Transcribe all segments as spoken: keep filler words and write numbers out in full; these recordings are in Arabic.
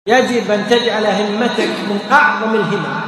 يجب أن تجعل همتك من أعظم الهمم.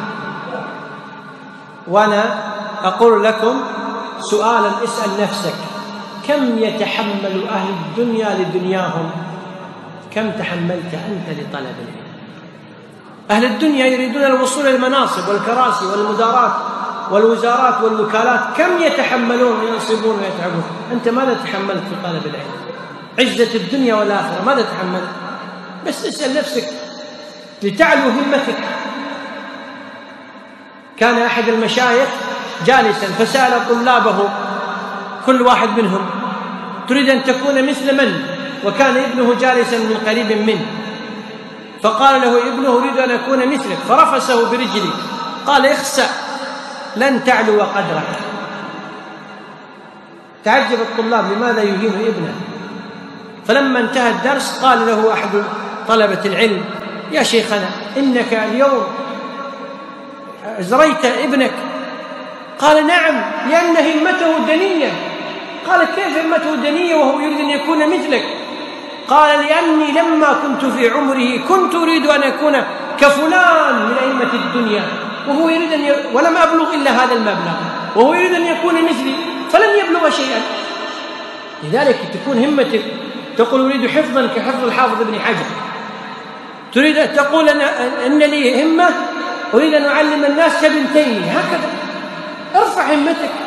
وأنا أقول لكم سؤالا اسأل نفسك: كم يتحمل أهل الدنيا لدنياهم؟ كم تحملت أنت لطلب العلم؟ أهل الدنيا يريدون الوصول إلى المناصب والكراسي والمدارات والوزارات والوكالات، كم يتحملون وينصبون ويتعبون؟ أنت ماذا تحملت في طلب العلم؟ عزة الدنيا والآخرة ماذا تحملت؟ بس اسأل نفسك لتعلو همتك. كان أحد المشايخ جالسا فسأل طلابه كل واحد منهم: تريد أن تكون مثل من؟ وكان ابنه جالسا من قريب منه، فقال له ابنه: أريد أن أكون مثلك، فرفسه برجله، قال: اخسأ لن تعلو قدرك. تعجب الطلاب لماذا يهين ابنه. فلما انتهى الدرس قال له أحد طلبة العلم: يا شيخنا، إنك اليوم أزريت ابنك. قال: نعم، لأن همته دنية. قال: كيف همته دنية وهو يريد أن يكون مثلك؟ قال: لأني لما كنت في عمره كنت أريد أن أكون كفلان من أئمة الدنيا، وهو يريد أن ي... ولم أبلغ إلا هذا المبلغ، وهو يريد أن يكون مثلي فلن يبلغ شيئا. لذلك تكون همتك تقول: أريد حفظا كحفظ الحافظ ابن حجر، تريد أن تقول أنا أن لي همة أريد أن أعلم الناس كابن تيمية، هكذا ارفع همتك.